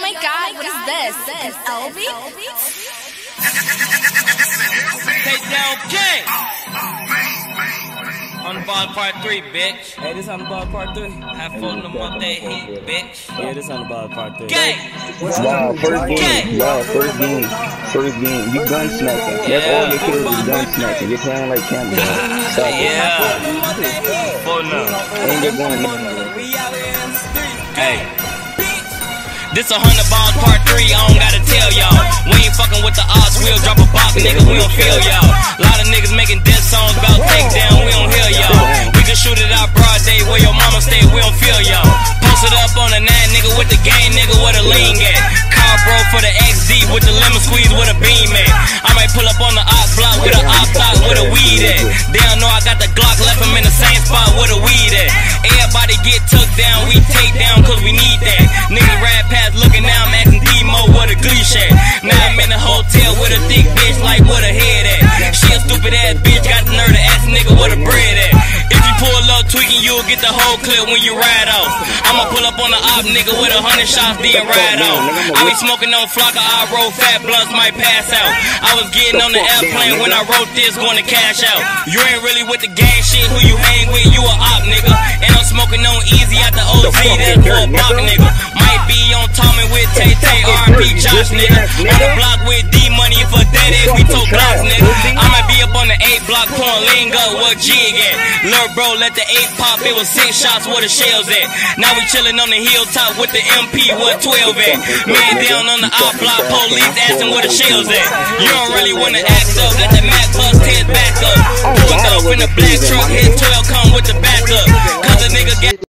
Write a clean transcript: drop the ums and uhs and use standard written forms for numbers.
my god, what is this? An LV? Take down King! On the ball part 3, bitch. Hey, this on the ball part 3. Have fun them up that heat, bitch. Yeah, this on the ball part 3. Gang! Wow, first game. Wow, first game. First game. You gun snacking. That's all your kills is gun snacking. You're playing like Campbell. Yeah. Full now. Ain't get going. Hey. This 100 balls part 3, I don't gotta tell y'all. We ain't fucking with the odds, we'll drop a box, nigga, we don't feel y'all. Lot of niggas making death songs about takedown, we don't hear y'all. We can shoot it out broad day where your mama stay, we don't feel y'all. Posted up on the 9, nigga, with the game, nigga, where the lean at. Car bro for the XD with the lemon squeeze with a beam at. I might pull up on the op block with a op top with a weed at. They don't know I got the Glock, left him in the same spot with a weed at. Everybody get took down, we take down cause we need that. Niggas ride past looking now, I'm asking D-Mo what a glitch at. Now I'm in a hotel with a thick bitch like what a head at. She a stupid ass bitch, got the nerve to ask a nigga what a bread at. If you pull up tweaking, you'll get the whole clip when you ride off. I'ma pull up on the op nigga with 100 shots, then ride off. I be smoking on flocker, I roll fat blunts, might pass out. I was getting on the airplane when I wrote this, going to cash out. You ain't really with the gang shit, who you hang with, you a op nigga. And I'm smoking on easy out the OZ, that's for a block nigga. Might be on Tommy with Tay-Tay, R.P. Josh nigga. On the block with D-Money, for that is we told Glocks nigga. I might be up on the 8 block pouring lean up, what jig at? Lil' bro let the 8 pop, it was 6 shots where the shells at. Now we chillin' on the hilltop with the MP, what 12 at? Man down on the op block, police asking where the shells at. You don't really wanna act up, let the Mac bust his back up. Pulled up in the black truck, hit 12 come with the backup. Cause the nigga get